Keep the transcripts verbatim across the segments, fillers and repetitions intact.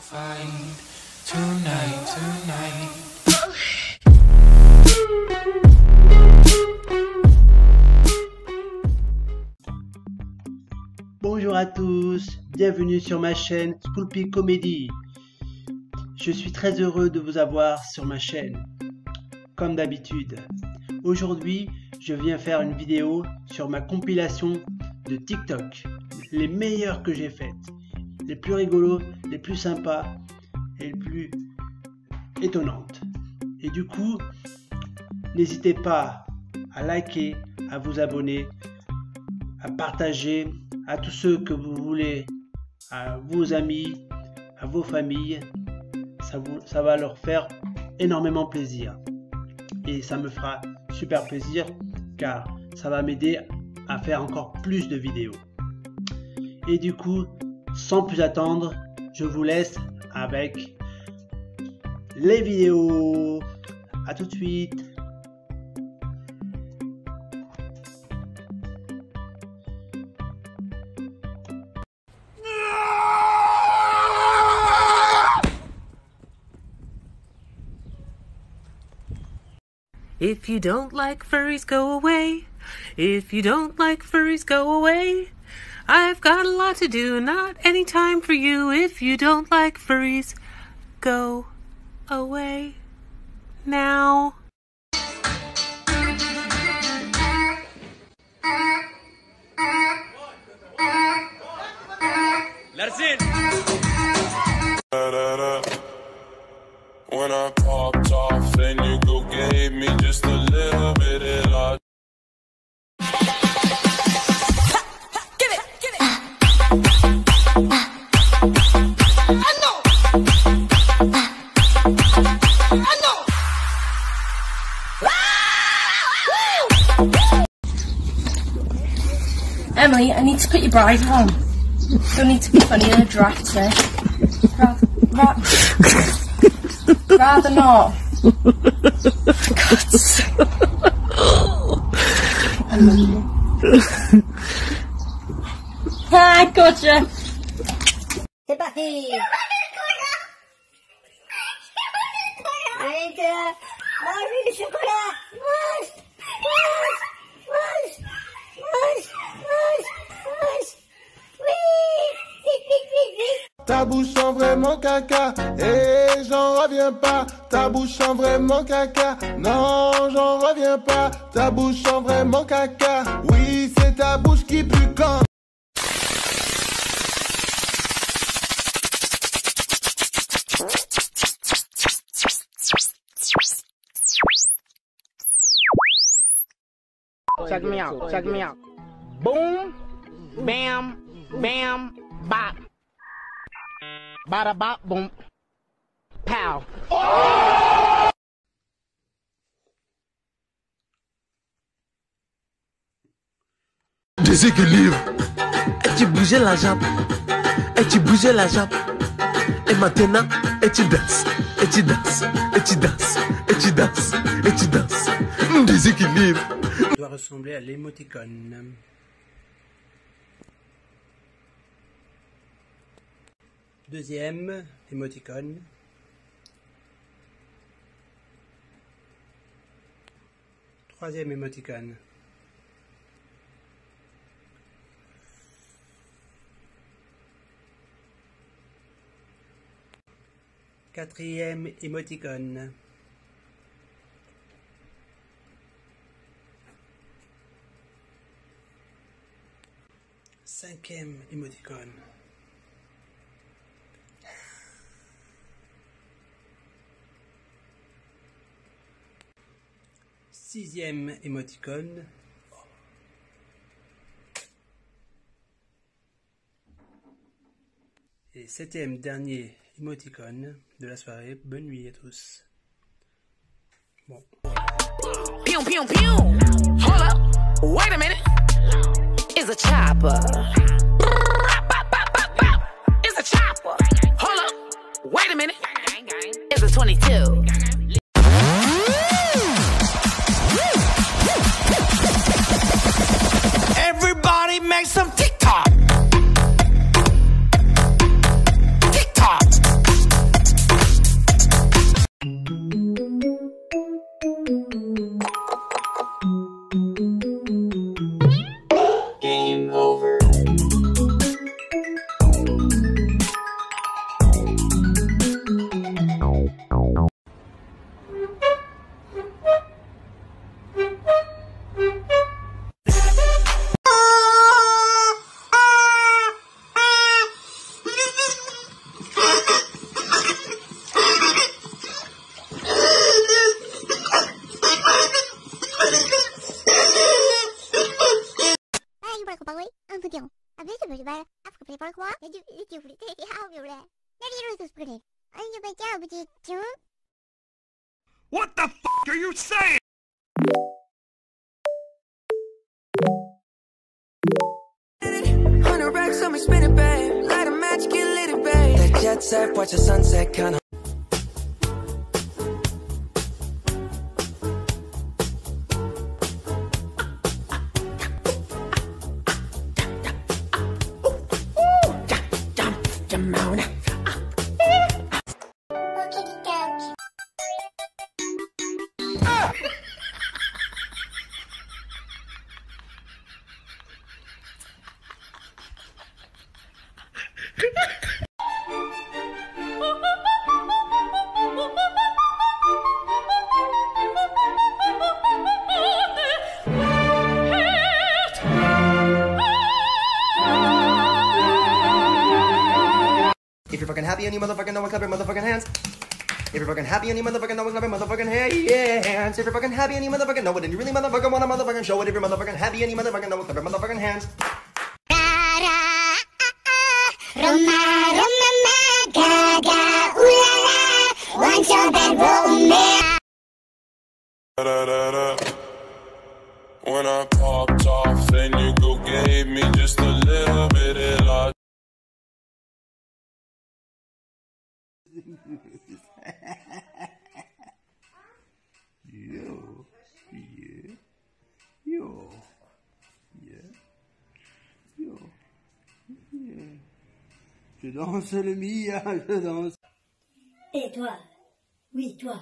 find tonight, tonight. Bonjour à tous, bienvenue sur ma chaîne Sculpey Comedy. Je suis très heureux de vous avoir sur ma chaîne. Comme d'habitude, aujourd'hui je viens faire une vidéo sur ma compilation de TikTok, les meilleures que j'ai faites, les plus rigolos, les plus sympas et les plus étonnantes. Et du coup, n'hésitez pas à liker, à vous abonner, à partager à tous ceux que vous voulez, à vos amis, à vos familles. Ça, vous, ça va leur faire énormément plaisir. Et ça me fera super plaisir car ça va m'aider à faire encore plus de vidéos. Et du coup, sans plus attendre, je vous laisse avec les vidéos. À tout de suite. If you don't like furries, go away. If you don't like furries, go away. I've got a lot to do, not any time for you. If you don't like furries, go away now. Let's in. When I popped off and you go gave me just a little bit of love. Give it, give it. I know. I know. Emily, I need to put your bridle on. Don't need to be funny in a draft today. Rather, rather, rather not. For God's sake. I love you. Ah, gotcha. C'est parti. Allez, mange le chocolat. Mange, mange, mange, mange, mange, mange. Oui. Ta bouche sent vraiment caca, et j'en reviens pas. Ta bouche sent vraiment caca, non j'en reviens pas. Ta bouche sent vraiment caca, oui c'est ta bouche qui pue quand. Check me out, check me out. Boom, bam, bam, bop. Bada bop, boom, pow. Oh! Déséquilibre. Et tu bougeais la jambe. Et tu bougeais la jambe. Et maintenant, et tu danses. Et tu danses. Et tu danses. Et tu danses. Et tu danses. Déséquilibre. Ça doit ressembler à l'émoticône. Deuxième émoticône. Troisième émoticône. Quatrième émoticône. Cinquième émoticône. Sixième émoticône. Et septième dernier émoticône de la soirée. Bonne nuit à tous. Bon. Pew, pew, pew. Hold up. Wait a minute. It's a chopper. It's a chopper. Hold up. Wait a minute. It's a twenty-two. Everybody make some TikTok. TikTok. What the f are you saying? Hundred racks on me, spin it, babe. Light a match, get lit, babe. That jet set, watch the sunset, kinda. If you're fucking happy and you motherfucking know it, clap your motherfucking hands. If you're fucking happy and you motherfucking know it, clap your motherfucking hands. If you're fucking happy and you motherfucking know it, and you really motherfucking wanna motherfucking show it. If you're motherfucking happy and you motherfucking know it, clap your motherfucking hands. Roma, Roma, Gaga, ooh la la, want your bad romance. Da, da, da. When I popped off, then you go gave me just a little bit of love. Yo, yeah, yo, yeah, yo, yeah. Je danse le Mia, je danse. Et toi, oui toi,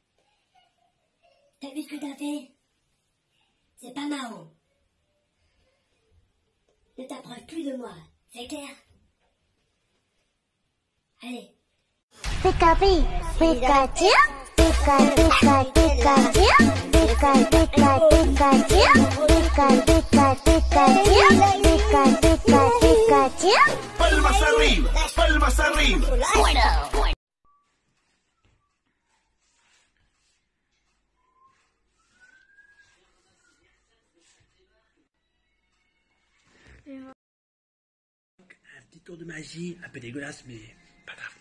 t'as vu ce que t'as fait? C'est pas marrant. Ne t'approche plus de moi, c'est clair? Allez. Pikachu, Pikachu, Pika, Pika, Pikachu, Pika, Pika, Pikachu, Pika, Pika, Pikachu, Pika, Pika, Pikachu. Palmas arriba, palmas arriba. Bueno. Un petit tour de magie, un peu dégueulasse, mais pas grave.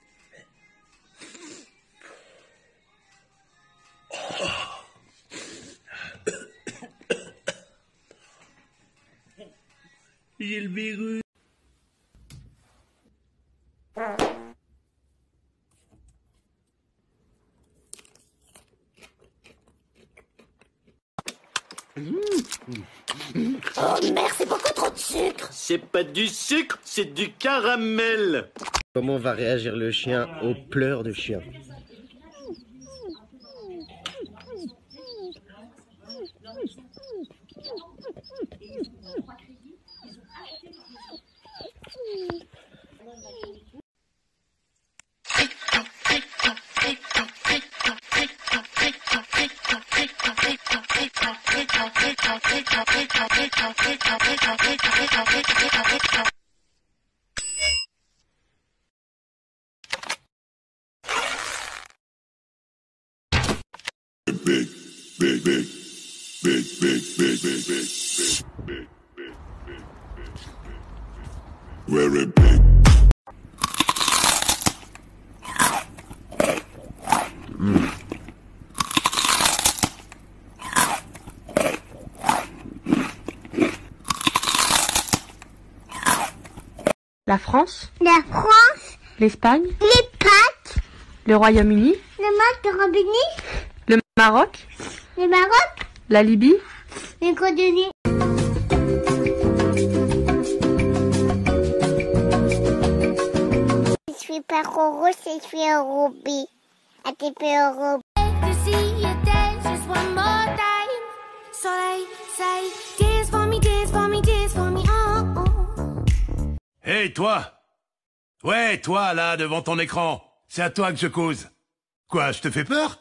J'ai le virus. Oh merde, c'est beaucoup trop de sucre. C'est pas du sucre, c'est du caramel. Comment va réagir le chien aux pleurs de chien? Big, big, big, big, big, big, big, big, big, big, big, very big. Mm. La France, La France, l'Espagne, les pâtes, le Royaume-Uni, le Royaume-Uni, le Maroc, le Maroc, la Libye, les États-Unis. Je suis pas rouge, je suis un rubis. Un petit peu rubis. To see you dance just one more time. So they say, dance for me, dance for me, dance for me, oh, oh. Hey, toi! Ouais, toi, là, devant ton écran. C'est à toi que je cause. Quoi, je te fais peur?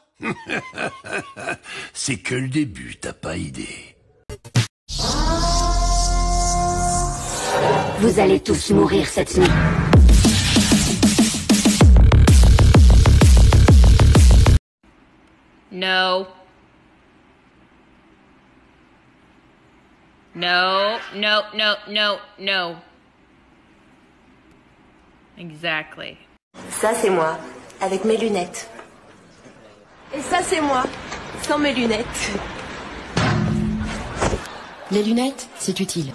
C'est que le début, t'as pas idée. Vous allez tous mourir cette nuit. No. No, no, no, no, no. Exactly. Ça, c'est moi, avec mes lunettes. Et ça, c'est moi, sans mes lunettes. Les lunettes, c'est utile.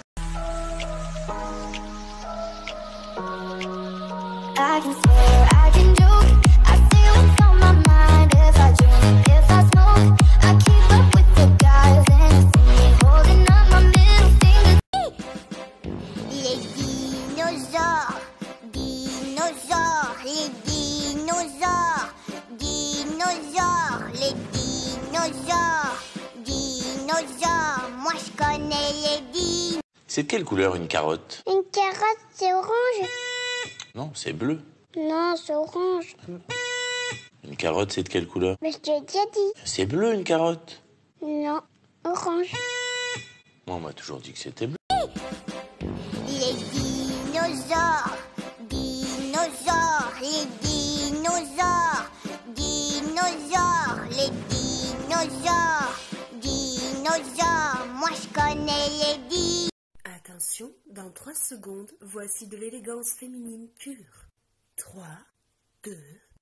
I can swear, I can joke. I say what's on my mind. If I drink, if I smoke, I keep up with the guys and see me holding up my middle finger. Les dinosaures, dinosaures, les dinosaures, dinosaures, les dinosaures, dinosaures. Moi je connais les dinosaures. C'est de quelle couleur une carotte? Une carotte, c'est orange. Non, c'est bleu. Non, c'est orange. Une carotte, c'est de quelle couleur? Mais je t'ai déjà dit. C'est bleu, une carotte. Non, orange. Moi, on m'a toujours dit que c'était bleu. Les dinosaures, dinosaures, les dinosaures, dinosaures, les dinosaures, dinosaures. Moi je connais les dinosaures. Attention, dans trois secondes, voici de l'élégance féminine pure. trois, deux,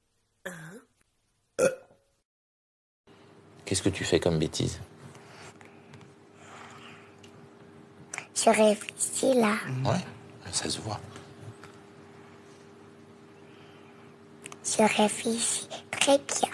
un... Qu'est-ce que tu fais comme bêtise? Je réfléchis là. Ouais, ça se voit. Je réfléchis très bien.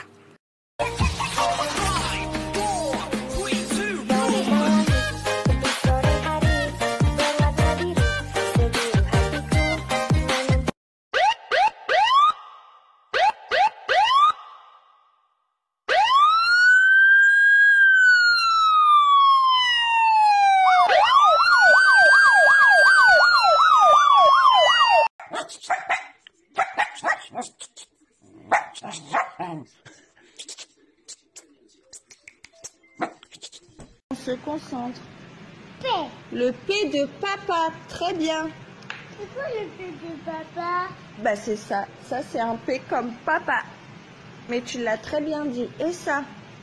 On se concentre. P. Le P de papa, très bien. C'est quoi le P de papa? Bah c'est ça, ça c'est un P comme papa. Mais tu l'as très bien dit. Et ça?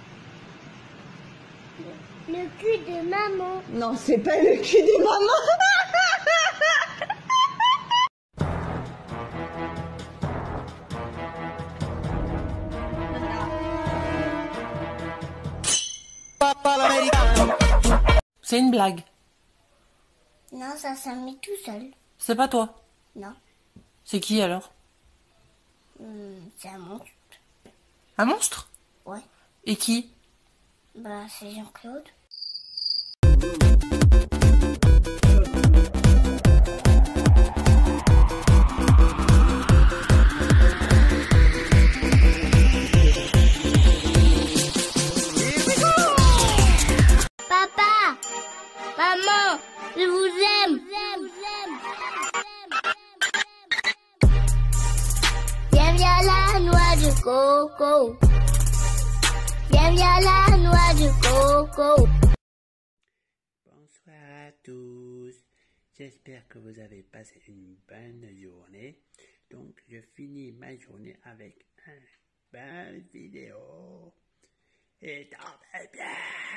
Le cul de maman. Non, c'est pas le cul de maman. C'est une blague. Non, ça s'est mis tout seul. C'est pas toi. Non, C'est qui alors? hum, c'est un monstre. Un monstre? Ouais. Et qui? Bah, c'est Jean-Claude. Papa, maman, je vous aime. Bienvenue à la noix de coco. Bienvenue à la noix de coco. Bonsoir à tous. J'espère que vous avez passé une bonne journée. Donc, je finis ma journée avec une belle vidéo. Et dormez bien.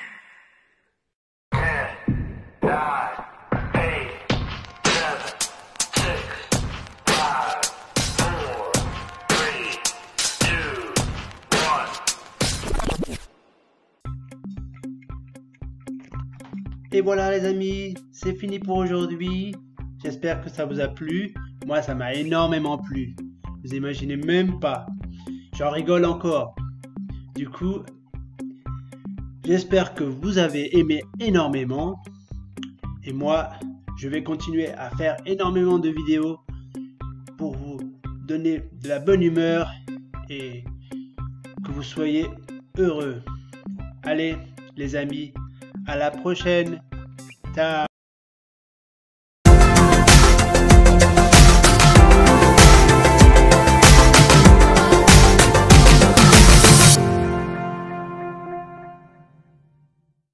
Et voilà les amis, c'est fini pour aujourd'hui. J'espère que ça vous a plu. Moi, ça m'a énormément plu. Vous imaginez même pas. J'en rigole encore. Du coup, j'espère que vous avez aimé énormément. Et moi, je vais continuer à faire énormément de vidéos pour vous donner de la bonne humeur et que vous soyez heureux. Allez, les amis, à la prochaine. Ciao.